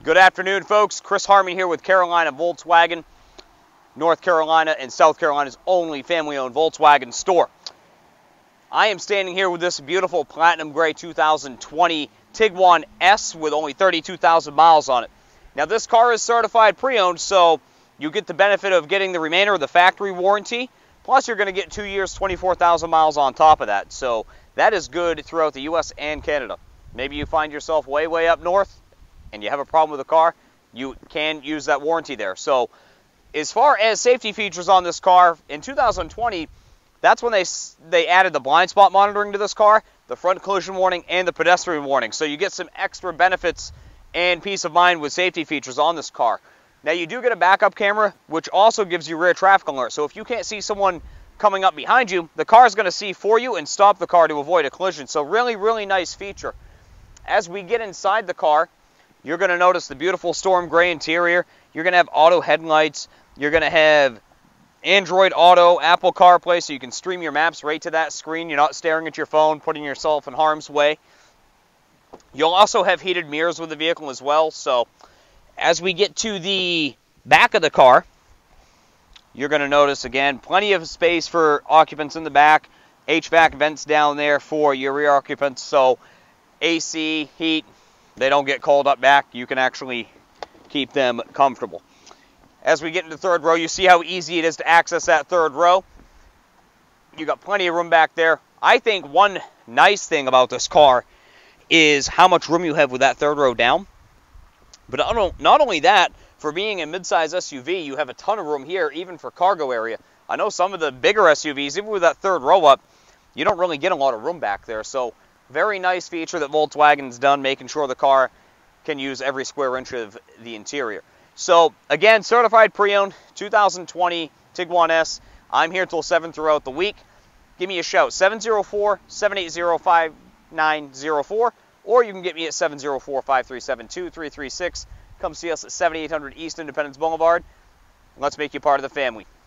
Good afternoon, folks. Chris Harmon here with Carolina Volkswagen, North Carolina and South Carolina's only family-owned Volkswagen store. I am standing here with this beautiful Platinum Gray 2020 Tiguan S with only 32,000 miles on it. Now, this car is certified pre-owned, so you get the benefit of getting the remainder of the factory warranty, plus you're going to get 2 years, 24,000 miles on top of that. So that is good throughout the U.S. and Canada. Maybe you find yourself way up north and you have a problem with the car, you can use that warranty there. So as far as safety features on this car, in 2020, that's when they added the blind spot monitoring to this car, the front collision warning, and the pedestrian warning. So you get some extra benefits and peace of mind with safety features on this car. Now, you do get a backup camera, which also gives you rear traffic alert. So if you can't see someone coming up behind you, the car is going to see for you and stop the car to avoid a collision. So really nice feature. As we get inside the car, you're going to notice the beautiful storm gray interior. You're going to have auto headlights. You're going to have Android Auto, Apple CarPlay, so you can stream your maps right to that screen. You're not staring at your phone, putting yourself in harm's way. You'll also have heated mirrors with the vehicle as well. So as we get to the back of the car, you're going to notice, again, plenty of space for occupants in the back. HVAC vents down there for your rear occupants. So AC, heat, they don't get cold up back. You can actually keep them comfortable. As we get into the third row, you see how easy it is to access that third row. You got plenty of room back there. I think one nice thing about this car is how much room you have with that third row down. But not only that, for being a midsize SUV, you have a ton of room here, even for cargo area. I know some of the bigger SUVs, even with that third row up, you don't really get a lot of room back there. So very nice feature that Volkswagen's done, making sure the car can use every square inch of the interior. So again, certified pre-owned 2020 Tiguan S. I'm here till 7 throughout the week. Give me a shout, 704-780-5904, or you can get me at 704-537-2336. Come see us at 7800 East Independence Boulevard. Let's make you part of the family.